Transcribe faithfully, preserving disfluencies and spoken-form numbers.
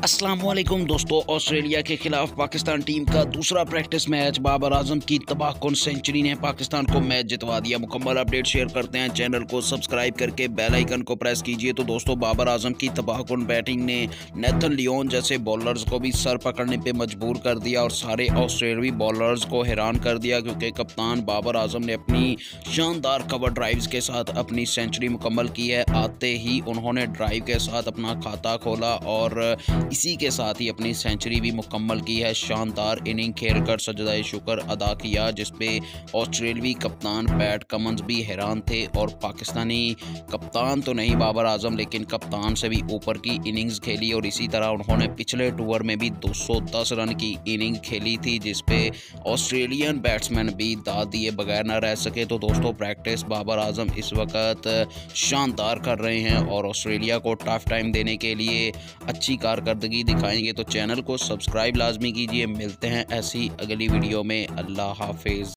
अस्सलाम वालेकुम दोस्तों। ऑस्ट्रेलिया के खिलाफ पाकिस्तान टीम का दूसरा प्रैक्टिस मैच, बाबर आजम की तबाहकुन सेंचुरी ने पाकिस्तान को मैच जितवा दिया। मुकम्मल अपडेट शेयर करते हैं, चैनल को सब्सक्राइब करके बेल आइकन को प्रेस कीजिए। तो दोस्तों, बाबर आजम की तबाहकुन बैटिंग ने नेथन लियोन जैसे बॉलर्स को भी सर पकड़ने पे मजबूर कर दिया और सारे ऑस्ट्रेलियावी बॉलर्स को हैरान कर दिया, क्योंकि कप्तान बाबर आजम ने अपनी शानदार कवर ड्राइव्स के साथ अपनी सेंचुरी मुकम्मल की है। आते ही उन्होंने ड्राइव के साथ अपना खाता खोला और इसी के साथ ही अपनी सेंचुरी भी मुकम्मल की है। शानदार इनिंग खेलकर सजदाए शुक्र अदा किया, जिसपे ऑस्ट्रेलियावी कप्तान पैट कमिंस भी हैरान थे और पाकिस्तानी कप्तान तो नहीं बाबर आजम, लेकिन कप्तान से भी ऊपर की इनिंग्स खेली और इसी तरह उन्होंने पिछले टूर में भी दो सौ दस रन की इनिंग खेली थी, जिसपे ऑस्ट्रेलियन बैट्समैन भी दाद दिए बगैर न रह सके। तो दोस्तों, प्रैक्टिस बाबर आजम इस वक्त शानदार कर रहे हैं और ऑस्ट्रेलिया को टफ टाइम देने के लिए अच्छी कारकर्दगी दिखाएंगे। तो चैनल को सब्सक्राइब लाजमी कीजिए। मिलते हैं ऐसी अगली वीडियो में। अल्लाह हाफिज़।